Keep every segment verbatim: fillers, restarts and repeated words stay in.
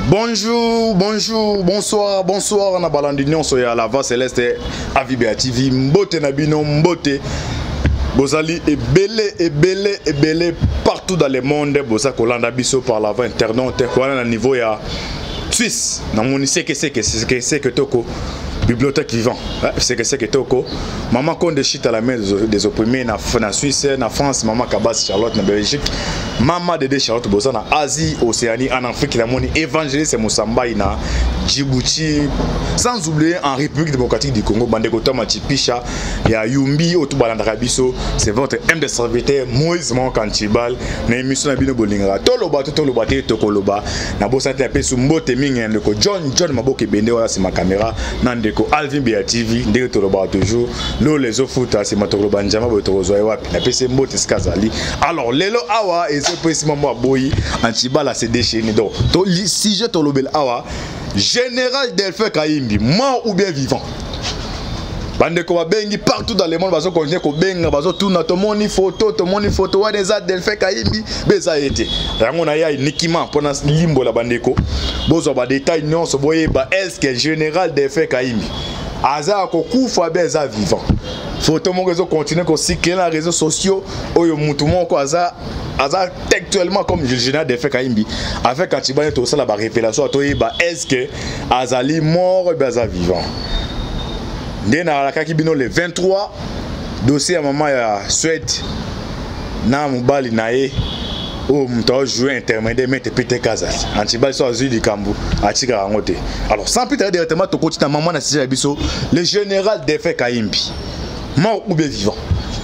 Bonjour, bonjour, bonsoir, bonsoir. On a balandinion soya la voix céleste Avibia T V. Mbote nabino mbote. Bozali et belé et belé et belé partout dans le monde. Boza kolanda biso par la voie internaute. Voilà le niveau ya Suisse. Na moni c'est que c'est que c'est que c'est que toko. Bibliothèque vivant, c'est que c'est que toko. Maman compte de shit à la main des opprimés na na Suisse, na France, maman Kabas Charlotte na Belgique, maman de Charlotte Boza na Asie, Océanie, en Afrique la moni évangéliste c'est Moussamba na Djibouti, sans oublier en République démocratique du Congo, Bandeko Toma Chipisha, il y a Yumbi Otubala Rabiso, c'est votre M de serviteur Moïse Monkantibal, na émission na bino bolinga. Toloba toloba te tokoloba, na bossa te apé sumbo te mingi ndeko John John Maboke bende wala c'est ma caméra, nande Alvin Bia T V, ndeko toloba toujours, lo les ofuta c'est ma toloba njama bo tozwa wapi, na pese mbote skazali. Alors lelo awa et c'est précisément moi boyi antibala c'est déchaîné donc. Si je tolobel awa Général Delphin Kayimbi, mort ou bien vivant. Bandeko wa bengi partout dans le monde bazo continuer ko benga bazo tourna to moni photo to moni photo wa des Delphin Kayimbi beza été. Rango na ya nikima pona limbo la bandeko. Bozo ba détail non so boye ba est-ce que Général Delphin Kayimbi aza ko kufa beza vivant. Photo mon réseau continue ko cycler dans les réseaux sociaux oyo mutu moko aza aza textuellement comme le Général Delphin Kayimbi avec quand tu vas tout ça la révélation to ba est-ce que azali mort beza vivant. Ndena la kaki bino le vingt-trois dossier à maman ya Suède na mobali nae o mto jouer intermédiaire mais te pété Kazali antibali so azui du Kambu atika rangote. Alors sans plus tarder directement to continue maman na sisi biso le Général Delphin Kayimbi mort ou bien vivant.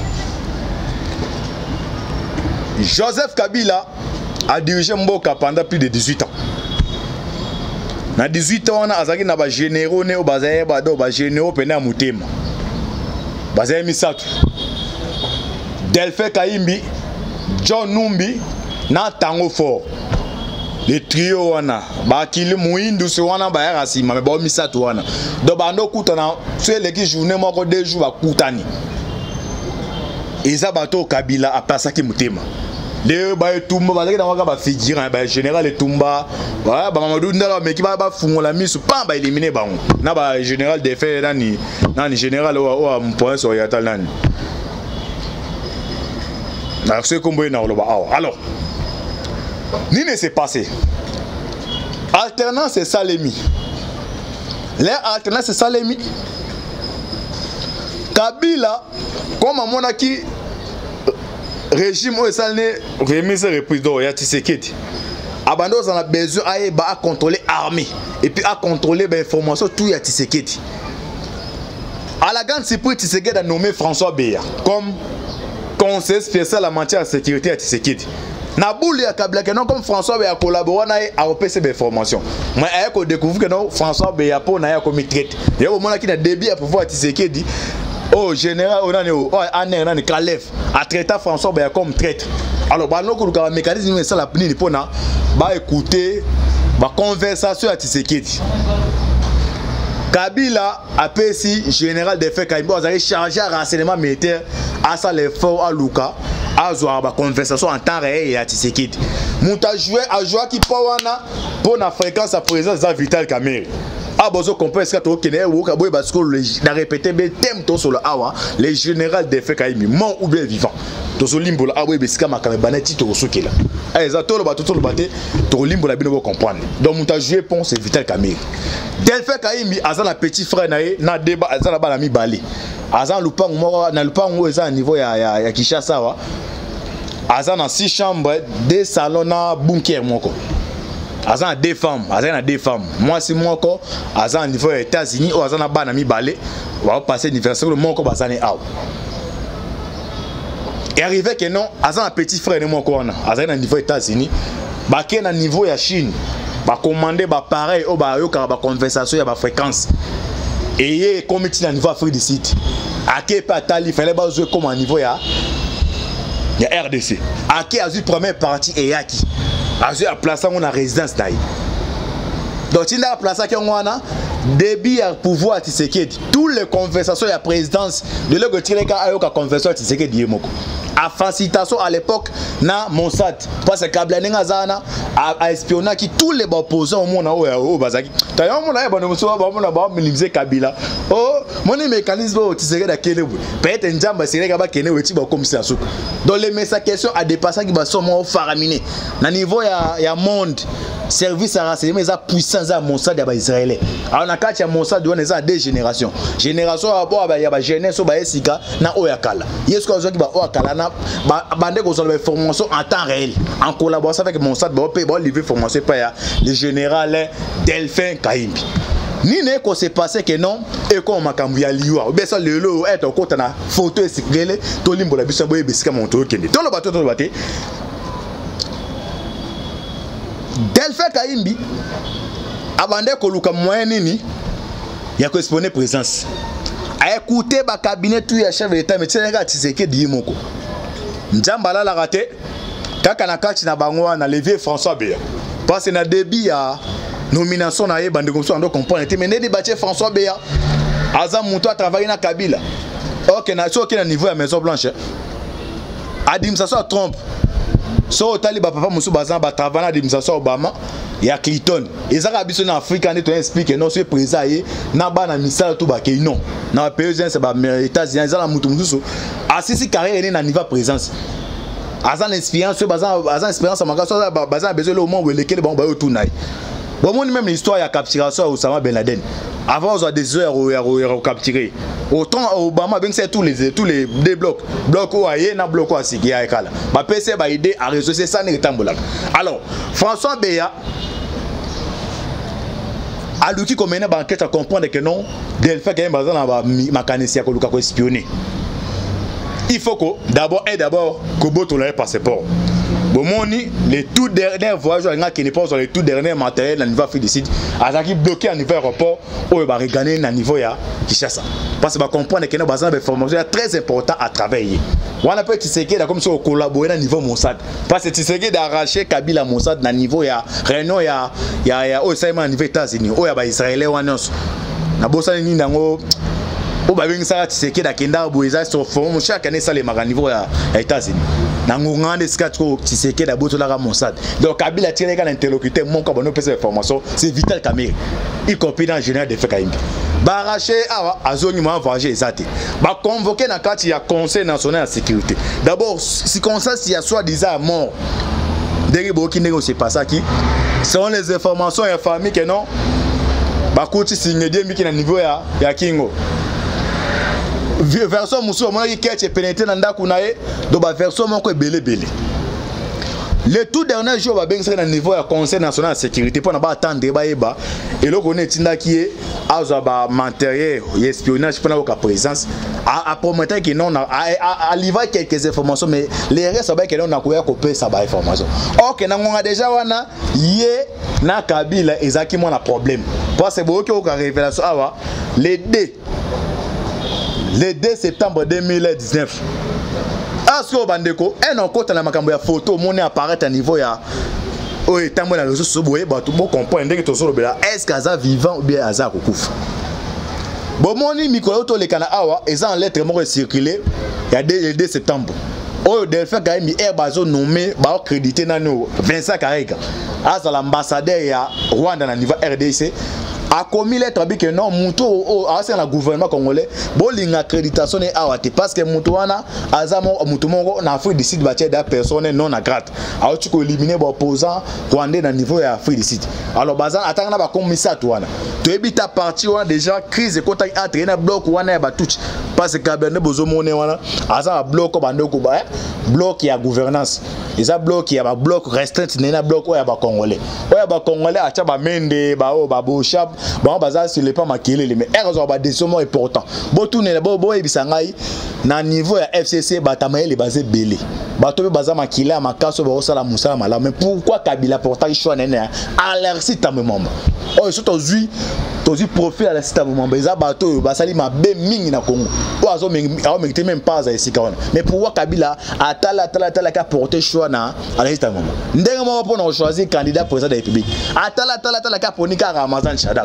Joseph Kabila a dirigé Mboka pendant plus de dix-huit ans. Na dix-huit ans na azaki na ba généraux ne o bazaye ba do ba généraux pena mutema bazaye misatu Delphin Kayimbi, John Numbi na Tango Fort le trio wana ba kili muindu se wana ba ya rasima me ba misatu wana do bando kutana sur les journée moko deux jours ba kutani eza bato Kabila a pasaki mutema le ba tumba ba na waka ba figure ba général Tumba ba ba Mamadou Ndala mais qui ba ba fungola misu pa ba éliminer ba na ba général Delphin nani nani général o o point oriental nani na ce combo na lo ba alors ni ne s'est passé alternance et Salemi les alternance et Salemi Kabila comme à mon aki régime où ça n'est remise reprise d'or ya Tshisekedi abando on a besoin à contrôler l'armée et puis à contrôler l'information tout ya Tshisekedi à la grande surprise Tshisekedi a nommé François Beya comme conseiller spécial en matière de sécurité à Tshisekedi na boule ya Kabila que non comme François Beya collaborer na a repérer des informations mais a ko découvrir que non François Beya pour na ya comme traite il y a au moment qui na débit à pouvoir Tshisekedi. Oh général onani oh ané nani Kalef a traité François Beya comme traître. Alors bah non que le mécanisme ça la pini pona ba écouter ba conversation à Tshisekedi. Kabila a pesi général Delphin Kayimbi a chargé à renseignement militaire à ça l'effort à Luka à jouer ba conversation en temps réel à Tshisekedi. Muta jouer à jouer qui pawana pour la fréquence à présence de Vital Kamerhe. Ah bozo comprendre ce que tu connais ou ka boy parce que le répéter be thème to sur le awa les général Delphin Kayimbi mort ou bien vivant to so limbo la awa be sika makame banati to sokela eh za to lo ba to to lo baté to limbo la bino comprendre donc muta jouer pont c'est Vital Kamerhe Delphin Kayimbi azan la petit frère nae na débat azan la bala mi balé azan lupango mo na lupango eza niveau ya ya, ya Kinshasa wa azan na six chambres deux salons na bunker moko azan deux femmes azan deux femmes moi c'est moi encore azan niveau aux États-Unis ou azan bana mi balé va passer anniversaire le moko bazane aw et arrivé que non azan petit frère de moko wana azan niveau aux États-Unis ba ke na niveau ya Chine ba commander ba pareil o ba yo ka ba conversation ya ba fréquence et yé comité na niveau Afrique du Sud aké pa tali fallait ba jouer comme à niveau ya ya R D C aké a eu première partie et yaki a eu à placer mon résidence d'ailleurs donc il a placé qui on a début à pouvoir Tshisekedi toutes les conversations à présidence de l'autre tiré quand ayoka conversation Tshisekedi yemoko à facilitation à l'époque na Mossad parce que Kablanenga zana a espionné qui tous les opposants au monde au bazaki tayo mon na ba no so ba mon ba minimiser Kabila oh mon mécanisme au Tshisekedi da kele peut-être njamba sireka ba kene weti ba commissaire souka dans les messages question a dépassé qui ba somo faraminé na niveau ya ya monde service à renseignement ils a puissance à Mossad ya ba israélien alors na kati ya Mossad on est à deux générations génération d'abord ba ya ba jeunesse ba esika na oyakala yesu ko zo ki ba oyakala na bande ko so ba formation en temps réel en collaboration avec Mossad ba pe ba livrer formation pa ya le général Delphin Kahimbi ni ne ko se passé que non et ko makambu ya liwa be ça le lo est ko tana photo esikele to limbo la biso boye besika monto kende to lo bato to lo baté Delphin Kahimbi abandé ko luka moyen nini ya ko exponer présence a écouter ba cabinet tout ya chef d'état mais tsenga Tshisekedi yimoko njamba la raté kaka na kati na bango na levier François Béa parce na début ya nomination na ye bande comme ça on doit comprendre mais ne débattre François Béa aza muto a travaillé na Kabila OK na so OK na niveau ya Maison Blanche administration Trump so taliba papa musu bazan ba travailler na administration Obama ya Clinton ezaka biso na Afrique on explique non c'est président ye na ba na misala tout ba ke non na pays c'est ba États-Unis ezala mutu musu asisi carrière na niveau présence azan expérience bazan azan expérience manga so bazan besoin le moment où lesquels bon ba tout naï bon mon même l'histoire ya capturation Osama Ben Laden avant on a des heures au capturer autant Obama ben c'est tous les tous les des blocs blocs ou aye na bloc ou siki ya kala ba P C ba idée à réseau c'est ça ne tambola alors François Béa a l'outil comme une banquette à comprendre que non Delphin quand même bazan na makanesia ko luka ko espionner il faut que d'abord et d'abord que boto le passeport bon moni les tout derniers voyageurs qui ne pas sur les tout derniers matériels à niveau Afrique du Sud azaki bloqué à niveau aéroport ou ba regagner à niveau ya Kinshasa parce que ba comprendre que nos bazan de formation très important à travailler on a peut Tshisekedi comme ça collaborer à niveau Mossad parce que Tshisekedi d'arracher Kabila Mossad na niveau ya réunion ya ya ya au à niveau États-Unis ou ya ba israélien wanos na bossa ni ndango o ba bengi ça Tshisekedi akenda boeza sur forme chaque année ça les maga niveau ya États-Unis na ngongande skatro Tshisekedi aboto la Mossad donc Kabila tiré quand interlocuteur mon ka bono pesa information c'est Vital Kamerhe y compris dans général de Kahimbi ba arraché awa azoni ma venger ezate ba convoquer na kati ya conseil national de sécurité d'abord si conscience ya soit disant mort derrière boki ndenge c'est pas ça qui selon les informations ya famille que non ba kuti signé bien mi ki na niveau ya ya Kingo version muso mona ki kete pénétrer na ndaku na ye do ba version moko ebele bele le tout dernier jour ba bengi na niveau ya conseil national de sécurité pour na ba attendre ba yeba et le connaît tinda qui est azo ba matériel espionnage pour na ka présence a promettre que non a livrer quelques informations mais les restes ba que non na ko ya copier ça ba information OK na ngonga déjà wana ye na Kabila ezaki mon problème parce que bo ko ka révélation awa les deux le deux septembre deux mille dix-neuf asko bandeko un encore na makambo ya photo moni apparaître à niveau ya o etambo na réseaux sociaux boye bato bo comprendre que to solo bela est-ce qu'aza vivant ou bien aza kokufa bon moni mikolo to le kana awa eza en lettre moko circuler il y a le deux septembre o Delphin Kahimbi er bazo nommé ba crédité nano Vincent Karega as l'ambassadeur ya Rwanda na niveau R D C a commis lettre que non muto o asa na gouvernement congolais bolinga accréditation et awate parce que muto wana azamo muto mongo na Afrique du Sud batie da personne non à grade a tu ko éliminer ba opposant rwandais na niveau ya Afrique du Sud alors bazan atanga ba commissaire wana to ebita parti wana déjà crise kota entre na bloc wana ba tout parce que kabene bozo mone wana asa bloc ba ndoko ba bloc ya gouvernance eza bloc ya ba bloc restreint na bloc ya ba congolais oya ba congolais acha ba mende ba o ba bosha bon baza sur les pas makelele mais erreur ba décision important bo tourner bo bo ebisangai na niveau ya F C C batamaye basé belé bato be baza makila makaso ba osala musala mala mais pourquoi Kabila portage choix nene alerci tamemamba oh surtout zui tozi profil à la cité membre eza bato basali mabe mingi na Congo o azo mérité même pas à esika wana mais pourquoi Kabila atala atala atala ka porter choix na à la cité membre ndenge mo pour choisir candidat président de la République atala atala atala ka ponika Ramazan Shadari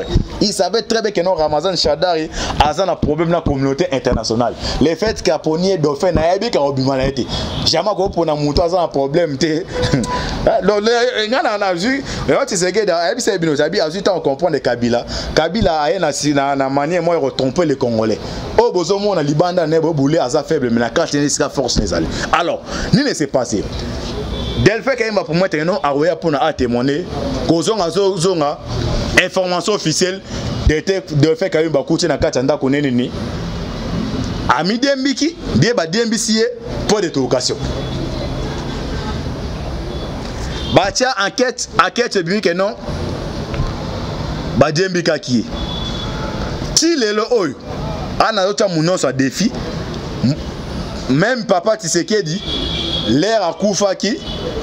il savait très bien que non Ramazan Shadari a un problème dans la communauté internationale. Le fait qu'il a pogné dauphin na yebi ka obimana été. Jamais ko pona muto a un problème té. Donc le ngana na vu, et tu sais que dans yebi c'est bino, yebi a vu tant comprendre de Kabila. Kabila a na na manière moi retromper les Congolais. Oh bozo mo na libanda ne bo boulé a faible mais la carte n'est pas force les aller. Alors, ni ne s'est passé. Delphin quand même pour moi non a oya pour na témoigner kozonga zonga information officielle de de fait quand même ba kuti na kati ndako nene ni ami dembiki die ba dembisié pour détocation ba tia enquête enquête bi que non ba dembika ki ti lelo oyo ana yota munoso a défi même papa Tshisekedi l'air à Koufaki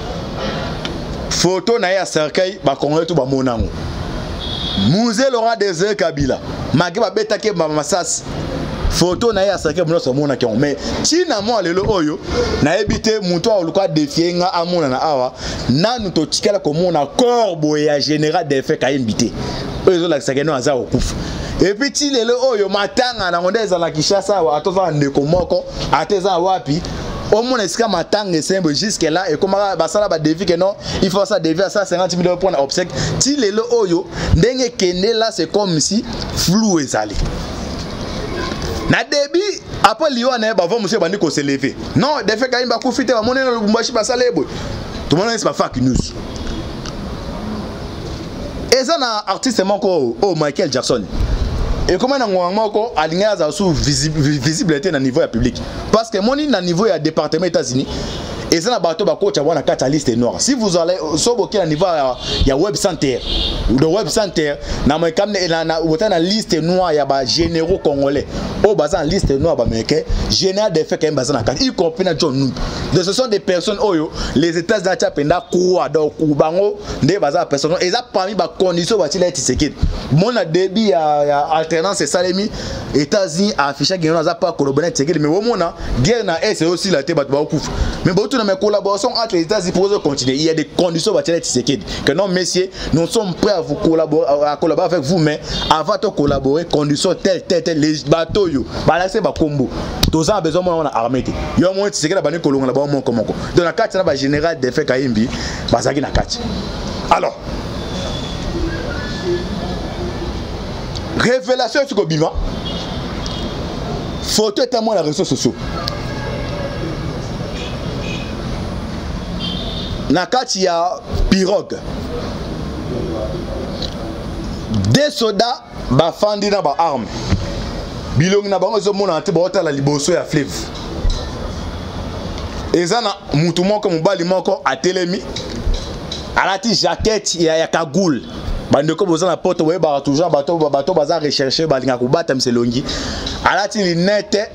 photo na ya cercueil ba Congolais tout ba monango Musée Laurent Désiré Kabila maki ba betake ba masas photo na ya cercueil munoso mona ki mais china mo lelo oyo na ebité muto a luka défier nga amona na awa nanu to tikala ko mona corbo ya général des faits ka invité oyo la cercueil no aza okufa. Et puis ti lelo oyo matanga na ngondeza la Kishasa wa atoza ndeko moko ateza wapi au moins est-ce que matanga semble jusque là et comment basala ba défi que non il faut ça défi à cent cinquante mille pour obsèque ti lelo oyo ndenge kende là c'est comme si flou ezali na débit après liwa na ba va monsieur bandi ko se lever non de fait quand ba kufite ba monena lubumbashi basala ebo tout le monde c'est pas fake news et ça na artiste moko oh Michael Jackson. Et comment on a aligné sous visibilité na niveau public parce que mon na niveau ya département États-Unis et ça na bateau ba coach na quatre liste noire si vous allez soboki na niveau ya web center ou de web center na mo kam na na na liste noire ya ba généraux congolais au bazan liste noire ba américain général des faits quand même bazan na quatre y compris na John Numbi de ce sont des personnes oyo les États-Unis a penda quoi donc bango ndé bazan personnes et ça parmi ba condition ba tila Tshisekedi mon a débit ya alternance et salemi États-Unis a affiché que on a pas collaborer Tshisekedi mais au moment guerre na est aussi la té ba kufa mais dans mes collaborations entre les États-Unis pour continuer. Il y a des conditions pour que non, messieurs, nous sommes prêts à vous collaborer, à collaborer avec vous, mais avant de collaborer, conditions telles, telles, telles, les bateaux, balancer ma combo. Tous en besoin de l'armée. Il y a un moment qui est là-bas, colon là-bas, mon comment. Dans la carte, il y a général des faits Kaimbi, Bazaki na carte. Alors, révélation sur le bilan. Photo est à moi les réseaux sociaux. Nakati ya pirogue des soldats bafandi na ba arme bilongi na bango zo mona te ba la liboso ya fleuve ezana mutu moko mobali moko atelemi alati jaquette ya ya kagoul bandeko boza na porte we ba toujours bato bato baza rechercher balinga kubata mselongi alati lunette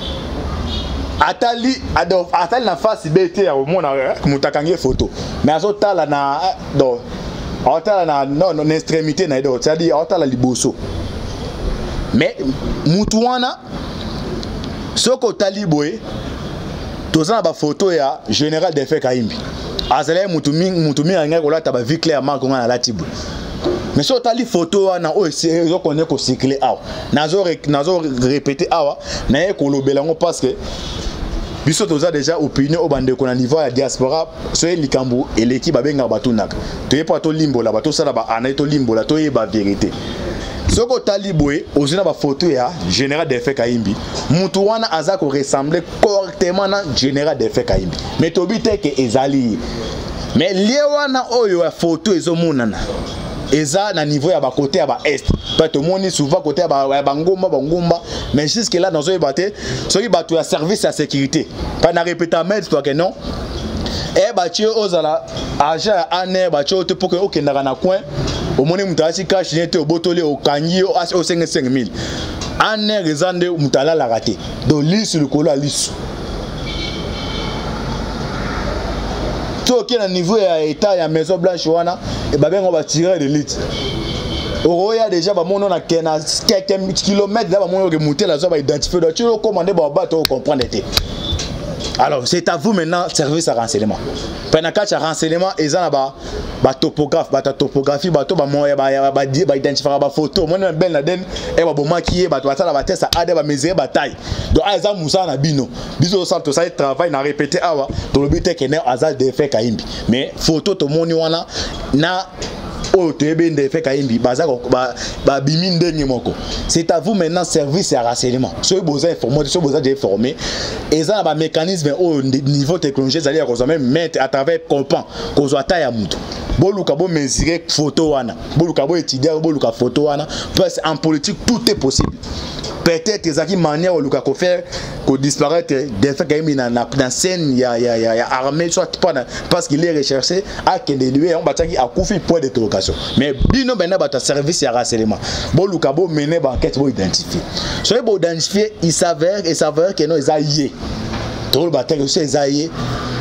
atali ado atali na face bete ya omona mutakangie photo mais azotala na do atala na non non extrémité na do c'est-à-dire atala liboso mais mutu wana soko tali boye tozana ba photo ya général des faits Kaimbi azala mutu mingi mutu mingi anga kolata ba vie clairement ko ngana latibu mais so tali photo wana o zo connaît ko cycler awa nazo nazo répéter awa na ko lobelango parce que biso toza déjà opinion au bande ko na niveau ya diaspora so likambo et l'équipe babenga batunaka to yepa to limbola bato sala ba ana to limbola to yeba vérité soko taliboé ozina ba photo ya général des faits Kaimbi mutu wana aza ko ressembler correctement na général des faits Kaimbi mais to bité que ezali mais lié wana oyo ya photo ezomonana eza na niveau ya ba côté ya ba est pas tout monde souvent côté ya ba bangomba bangomba mais jusque là dans un baté soki bato ya service à sécurité pas na répéter mettre toi que non et batie ozala agent ané batie te pour que okendaka na coin au moni mutasi cash nete obotole okangi o cinq mille ané rezande mutala la raté donc lisse le colo lisse qui est à niveau ya état ya maison blanche wana et ba ben on va tirer de l'élite oro ya déjà ba mono na kena quelques kilomètres là ba mono ke monter la zone ba identifier donc tu commander ba bateau comprendre été Alors, c'est à vous maintenant, service à renseignement. Pendant que tu as renseignement, ils ont ba topographe, ba topographie, ba to ba moya, ba ba identifier ba photo. Moi même ben laden et ba maquiller, ba to ça ba test à ba mesurer ba taille. Donc aza musa na bino. Biso ça to ça travail na répéter awa. To le but est que ne azal de faire kaimbi. Mais photo to moni wana na oh tu es bien de faire kaimbi. Baza ba ba bimine dernier moko. C'est à vous maintenant service à renseignement. Soyez besoin informer, soyez besoin de former. Et ça ba mécanisme au niveau technologique, c'est-à-dire qu'on même mettre à travers comprend qu'on soit taille à muto. Boluka bo mesurer photo wana. Boluka bo étudier boluka photo wana. Parce qu'en politique tout est possible. Peut-être que zaki manière ou luka ko faire ko disparaître des faits quand même dans dans scène ya ya ya armée soit pas parce qu'il est recherché à que de lui on bataki a koufi point d'interrogation. Mais bino bena bata service ya renseignement. Boluka bo mener ba enquête bo identifier. So bo identifier il s'avère et s'avère que non isaïe. Tout le bataille c'est isaïe.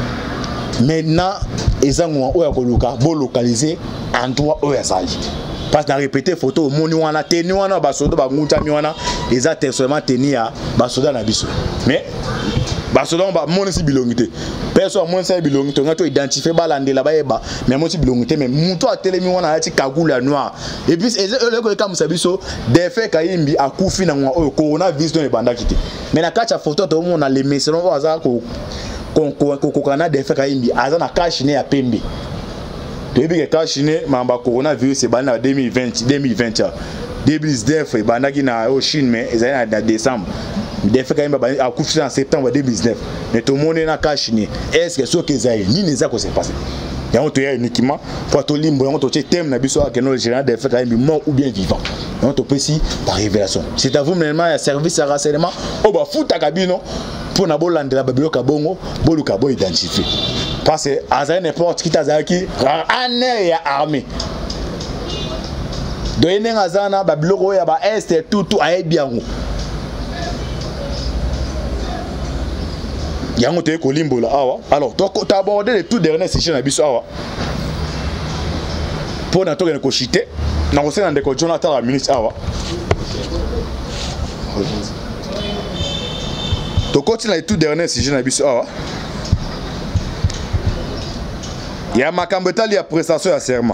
Maintenant ils ont ou ya ko luka bo localiser endroit où isaïe. Parce que répéter photo au monde wana tenu wana basoda ba nguta mi wana les a seulement tenu à basoda na biso mais basoda ba mon si bilongité personne mon si bilongité ngato identifier balandela ba yeba mais mon si bilongité mais muto a telemi wana ati kagula noir et puis le ko kam sabiso des faits kayimbi akufi na ngwa o coronavirus don e banda kité mais na kacha photo to mon na les messages on va ko ko ko kana des faits kayimbi azana cash ne ya pembe. Depuis que Kachine, mamba coronavirus, c'est en deux mille vingt, deux mille vingt. deux mille dix-neuf, il y a en Chine, mais il y a en décembre. Il y a en septembre deux mille dix-neuf. Mais tout le monde est en Kachine. Est-ce que ce que ça ni les a que c'est passé? Il y a un autre uniquement pour tout le monde, il y a un thème que nous gérons des faits mort ou bien vivant. Il y a un précis par révélation. C'est à vous maintenant, il y a service à renseignement. Oh bah fout à cabino pour na bolande la babilo kabongo, bolu kabo identifié. Parce que Azaï n'importe qui Tazaki, année et armée. Donc, il y a un babilo, il y a un est tout, tout a bien. Il y a un autre colimbo là. Alors, tu as abordé les tout derniers sessions à Bissau. Pour nous donner un chité, nous avons un décor Jonathan la ministre. Tu continues les tout derniers sessions à Bissau. Il y a ma cambetali à prestation à serment.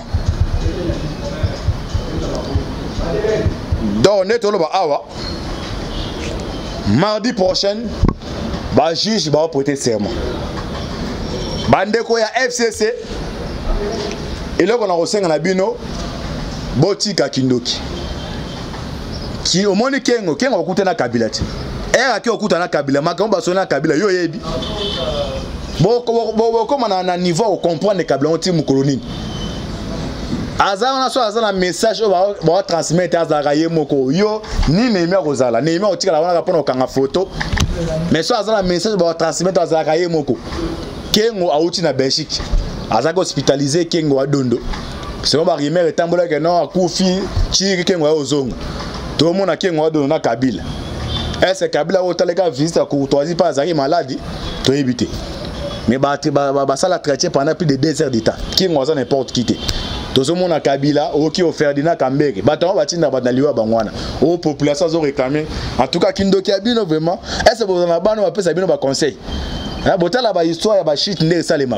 Donc, on est au Awa. Mardi prochain, le juge va prêter serment. Bandeko ya F C C. Et là, on a reçu un abino. Boti Kakindoki. Qui au monde Kengo, Kengo okuta na Kabila. Et à qui okuta na Kabila, Makambo basona Kabila yo yebi. Bon, comme on a un niveau où comprendre les câbles anti moukoloni. Aza on a soit un message on va transmettre à Zaraye moko yo ni Némia Rosala Némia o tika la wana kapona okanga photo mais soit un message on va transmettre à Zaraye moko Kengo auti na Belgique aza hospitalisé Kengo a Dondo c'est on va rimer tambola que non akufi chiri Kengo ozonga tout le monde a Kengo a Dondo na Kabila est-ce Kabila o talega visite à courtoisie pas Zaraye maladie to éviter. Mais ça l'a traité pendant plus de deux heures de temps. Qui n'a pas n'importe qui. Tout le monde a Kabila, qui a Ferdinand Kambere. Bâton va tinda badaliwa bangwana. Aux populations ont réclamé. En tout cas, Kindoki a bien vraiment. Est-ce que vous en avez pas nous appelé ça bien au conseil? La beauté là bas histoire ya shit ne ça les marques.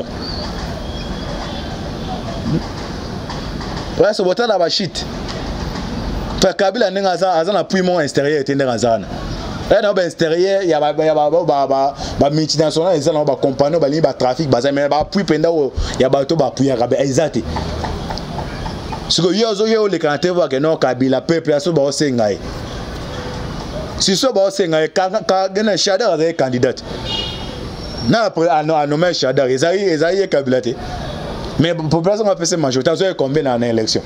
Ouais, ce beauté là bas shit. Fait Kabila n'est pas ça, ça n'a plus mon extérieur était dans ça. Là dans l'extérieur, il y a ba ba ba ba ba multinational, ils ont ba compagnie, ba ligne, ba trafic, ba ça mais ba puis penda il y a ba to ba puis arabe exact. Ce que yo yo les candidates voient que non Kabila peuple aso ba osengai. Si so ba osengai ka ka gena Shadar as candidat. Na après à nommer Shadar, Ezaïe Ezaïe Kabila té. Mais population va passer majorité, ça combien dans l'élection.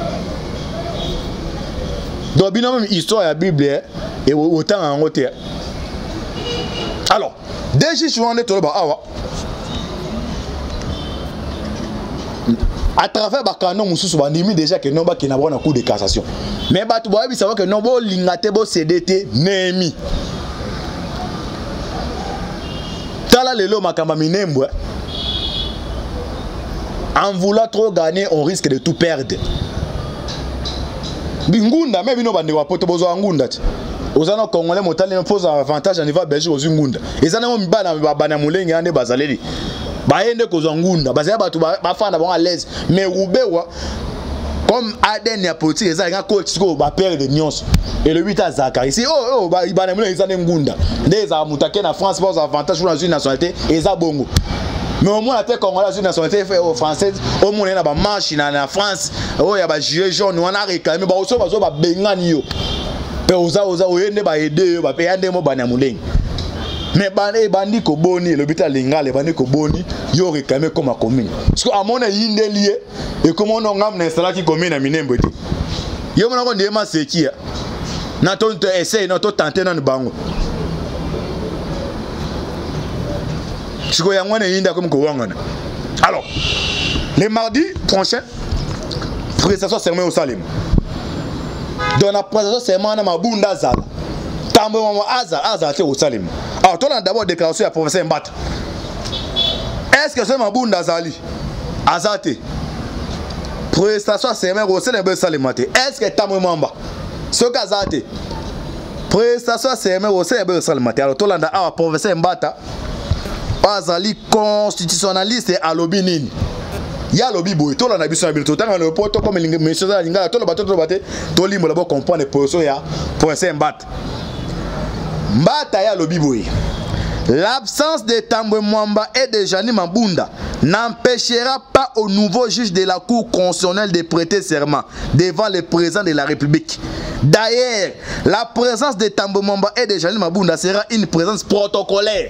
Donc bien même histoire la Bible et autant en hauteur. Alors, déjà je on est tout là à travers Bakano Moussou bandimi déjà que non ba qui n'a pas un coup de cassation. Mais ba tu vois bien savoir que non bo lingate bo C D T nemi. Tala lelo makamba minembo. En voulant trop gagner, on risque de tout perdre. Bingunda, mais bino bande wa poto bozo ngunda. aux ans congolais motali pose avantage à niveau Belgique aux ngunda et ana mo mibana bana mulenge ande bazaleli baende ko ngunda bazaya batu bafana bon à l'aise mais ubewa comme Aden ya politique eza nga coach ko ba père de nyonso et le huit à Zakari ici oh oh ba bana mulenge eza ngunda ndeza mutake na France pose avantage pour une nationalité eza bongo. Mais au moins, la Congolais, la nationalité française, au moins, il y a des marches en France, il y a des gilets jaunes, on a réclamé, mais aussi, il y a des bengani. Mais aux autres, il y a des aider, il y a des aider. Mais les bandits qui boni, le but à l'ingal, les bandits qui boni, ils ont réclamé comme la commune. Parce qu'à mon avis, il y a des liés, et comment on a installé la commune à Minembe. Il y a des gens qui sont là, qui essayent, qui tentent de bango. Alors, le mardi prochain, prestation serment au Salim. Dans la prestation serment, on a Mabunda Zala. Tambo Azal, Azal au Salim. Alors, toi, on a d'abord déclaration à professeur Mbata. Est-ce que c'est Mabunda Zali Azate. Prestation serment au Salim. Est-ce que Tambo Mamba Ce qu'Azate. Prestation serment au Salim. Alors, toi, on a d'abord professeur Mbata. Azali constitutionnaliste à lobby nini ya lobby boy to la na biso na biso tanga le poto comme monsieur za linga to le bato to baté to limbo la bo comprendre position ya professeur Mbata Mbata ya lobby boy. L'absence de Tambwe Mwamba et de Jani Mabunda n'empêchera pas au nouveau juge de la Cour constitutionnelle de prêter serment devant le président de la République. D'ailleurs, la présence de Tambwe Mwamba et de Jani Mabunda sera une présence protocolaire.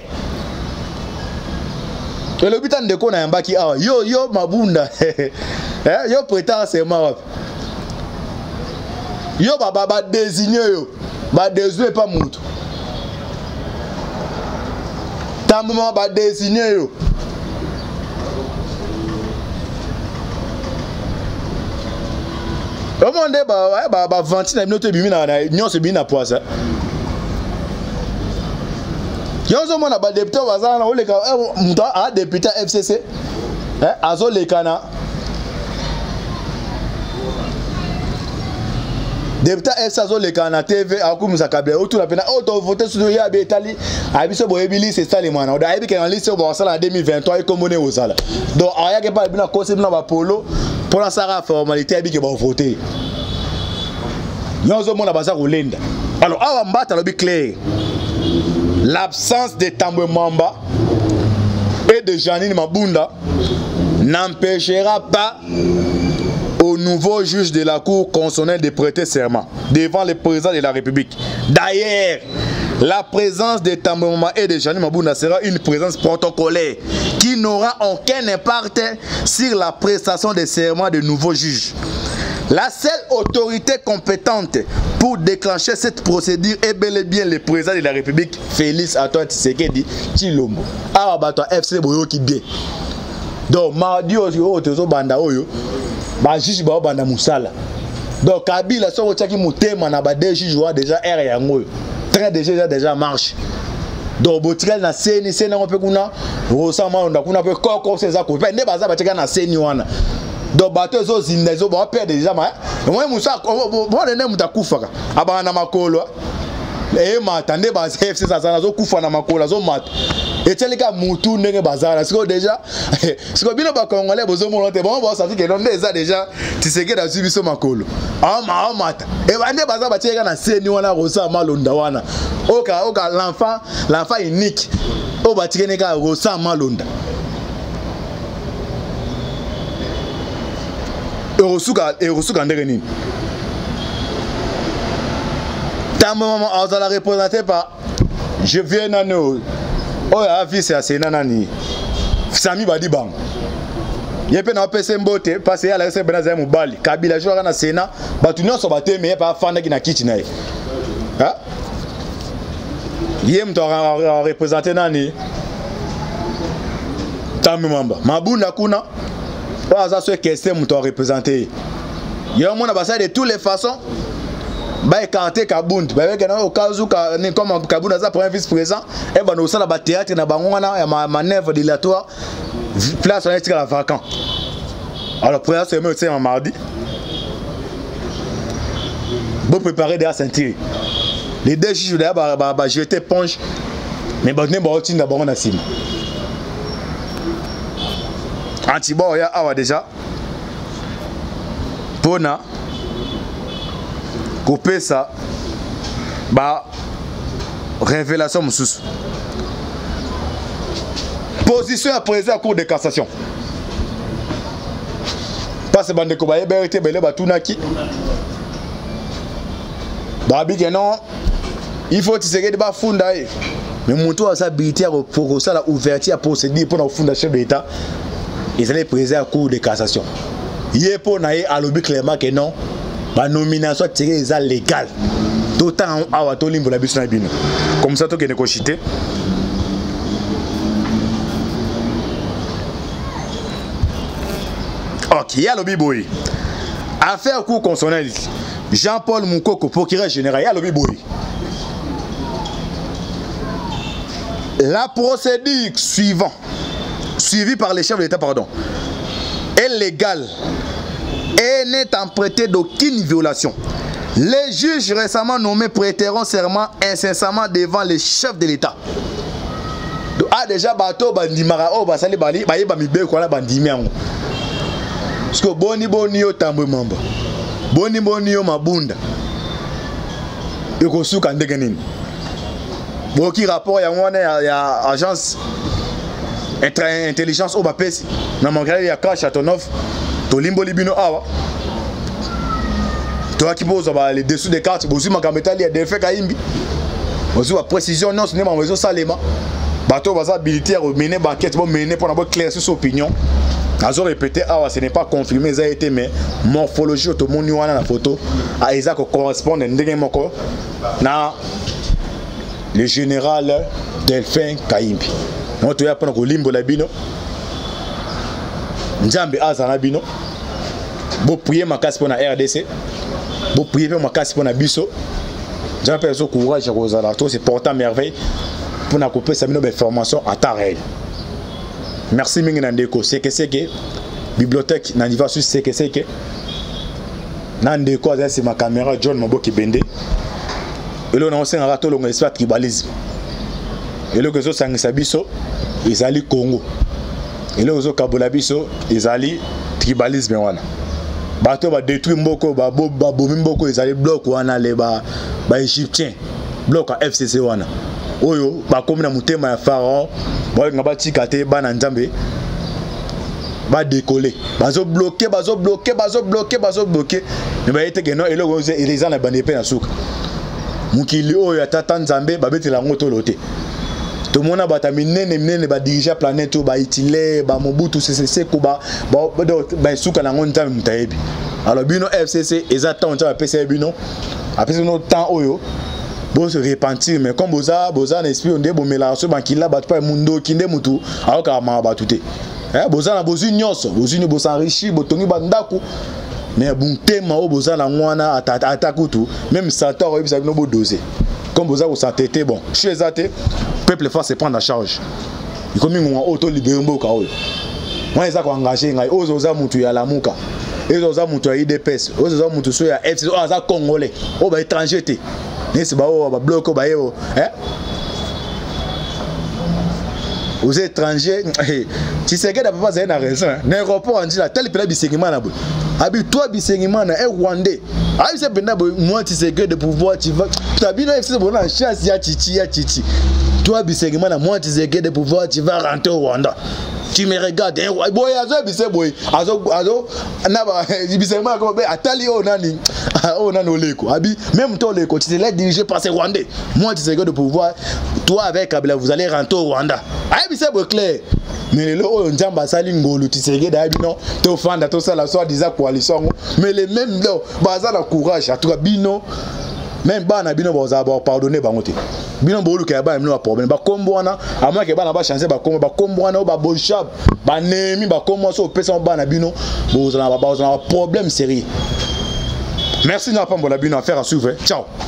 Et le but de qu'on a un baki ah yo yo Mabunda yo prêtant serment yo baba ba désigné yo ba désigné pas mutu Tambwe ba désigné yo au monde ba ba ba vingt na minute bimi na nyonso bimi na poisa Yonzo mona ba député wazana na oleka muta a député F C C eh azo lekana député F C C azo lekana T V akumisa kabela otu na pena auto voter sur ya betali abiso boyebili c'est ça les mwana oda ayebi ke en liste bo sala en deux mille vingt-trois ikomone ozala donc aya ke pa bina conseil na ba polo pour la sara formalité abi ke ba voter Yonzo mona baza kolenda alors awa Mbata lobi clair. L'absence de Tambwe Mwamba et de Janine Mabunda n'empêchera pas au nouveau juge de la Cour constitutionnelle de prêter serment devant le président de la République. D'ailleurs, la présence de Tambwe Mwamba et de Janine Mabunda sera une présence protocolaire qui n'aura aucun impact sur la prestation de serment de nouveau juge. La seule autorité compétente pour déclencher cette procédure est bel et bien le président de la République, Félix Antoine Tshisekedi Tshilombo. Ah bah toi F C boyo qui bien. Donc mardi au tezo banda oyo, ba juge ba banda musala. Donc Kabila so otaki mutema na ba deux juges déjà R yango. Très déjà déjà marche. Donc botikal na seni seni on peut kuna, rosama on kuna peut koko c'est ça ko. Ne baza ba tika na seni wana. Donc bateau zo zinda zo ba perdre déjà ma moi musa bon ne mutakufa aba na makolo e mata nde ba F C ça zo kufa na makolo zo mata et teleka mutu ndenge bazala siko déjà siko bino ba congolais bozo monte bon bon ça fait que non déjà déjà Tshisekedi da subi so makolo ah ma mata e ba nde baza ba tieka na seni wana rosa malonda wana oka oka l'enfant l'enfant unique o ba tieka neka rosa malonda Eurosuka Eurosuka ndenge nini Tambwe Mwamba azala représenté par je viens nano oya vice ya Sénat nani Sami Badibang yepe na P C Mbote parce ya la se benaza mobali Kabila jouera na Sénat batu nyonso bateme pa fanda ki na kiti na ye ha yem to représenter nani Tambwe Mwamba Mabunda kuna ça c'est question que tu as représenté. Il y a un monde de toutes les façons. Bah écarter Kabund. Bah avec un cas où comme Kabund a pour un vice-président, et bah nous sommes à théâtre na bangwana ya manœuvre dilatoire. Place on est à vacant. Alors pour ça c'est un mardi. Bon préparer déjà ceinture. les deux juges d'ailleurs ba ba jeter ponge mais ba ne ba otinda ba na sim Antibo ya awa déjà pona couper ça ba révélation mususu position à présent à cour de cassation parce que bande ko ba yebete bele ba tunaki ba bi que non il faut que tu ba funda mais mon tour ça habilité pour ça la ouverture pour se dire pour la funda chef d'état ils allaient présenter à cour de cassation hier pour naé à l'objet clairement que non ba nomination tirée est légale tout temps à wato limbo la biso na bino comme ça to que ne cochité ok ya lobi boy affaire cour constitutionnelle Jean-Paul Moukoko procureur général ya lobi boy la procédure suivante suivie par les chefs de l'État pardon est légale et n'est emprunté d'aucune violation. Les juges récemment nommés prêteront serment incessamment devant les chefs de l'État. Ah déjà bateau bandimara oh basali bali baye ba mibe ko la bandimiango. Parce que boni boni yo tambo mamba. Boni boni yo mabunda. Eko suka ndenge nini. Boki rapport ya ngone ya agence intelligence au bapesi na mangala ya cash Chateauneuf to limbo libino awa to akiboza ba les dessous des cartes bozu makameta li de fait kaimbi bozu ba précision non ce n'est pas maison salema bato baza habilité à mener banquette bon mener pour avoir clair sur son opinion azo répété awa ce n'est pas confirmé ça a été mais morphologie to moni wana na photo a eza ko correspond ndenge moko na le général Delphin Kaimbi. On te a pendant limbo la bino. Nzambe azana bino. Bo prier ma casse pour la R D C. Bo prier ma casse pour la biso. J'ai perso courage Rosala. Tout c'est portant merveille pour na couper sa bino formation à tarel. Merci mingi ndeko. C'est que c'est que bibliothèque na niveau sur c'est que c'est que Nandeko c'est ma caméra John Maboki Bende. Et là on a aussi un rato longue espace tribalisme. Et là que zo sangisa biso ezali Congo. Et là ozo kabola biso ezali tribalisme wana. Bato ba détruire mboko ba bo ba bomi mboko ezali bloc wana le ba ba égyptien. Bloc à F C C wana. Oyo ba komi na mutema ya pharaon ba ngaba tikate bana nzambe ba décoller. Bazo bloquer, bazo bloquer, bazo bloquer, bazo bloquer. Mais ba ete que non et là ozo eleza na bande pe na suka. Mukili oyo atata nzambe babetela ngoto lote. Tout le monde a battu minene minene ba diriger planète ba itile ba Mobutu C C C ko ba ba ba suka na ngonta mutayebi. Alors bino F C C exactement on va passer bino. Après no temps oyo bon se repentir mais comme boza boza na esprit on de bo mélange bankila bat pa mundo kinde mutu aoka ma batute. Eh boza na bozu nyonso, bozu ni bo s'enrichir, bo tongi ba ndaku. Mais bon tema o boza la ngwana atakutu même Satan o bisa no bo doser. Comme boza ko s'entêter bon, chez até peuple faut se prendre en charge. Il comme ngwa auto libérer mboka oyo. Moi eza ko engager ngai ozoza mutu ya lamuka. Ozoza mutu ya I D P S, ozoza mutu so ya F C C, oza congolais, o ba étranger te. Nesi ba o ba bloc ba yo, hein? Aux étrangers, tu sais que la papa a raison. L'aéroport en dit la telle période bisengima na boy. Abi toi bisengima na un Rwandais. Abi c'est benda boy moi tu sais que de pouvoir tu vas. Tu as bien F C C bon en chance ya chichi ya chichi. Toi bisengima na moi tu sais que de pouvoir tu vas rentrer au Rwanda. Tu me regardes hein boy azo bise boy. Azo azo na ba bisengima ko be atali o nani. O nani oleko. Abi même toi oleko tu te laisses diriger par ces Rwandais. Moi tu sais que de pouvoir toi avec Kabila vous allez rentrer au Rwanda. Abi c'est clair. Mais le oyo njamba sali ngolu tisege da bino to fanda to sala so diza coalition mais les mêmes là baza la courage en tout cas bino même bana bino baza ba pardonner bangote bino bolu ka ba mno problème ba kombwana amwa ke bana ba changer ba kombo ba kombwana ba bonchab ba nemi ba kombo so pesa bana bino boza na ba boza na problème sérieux. Merci na pambola bino affaire à suivre. Ciao.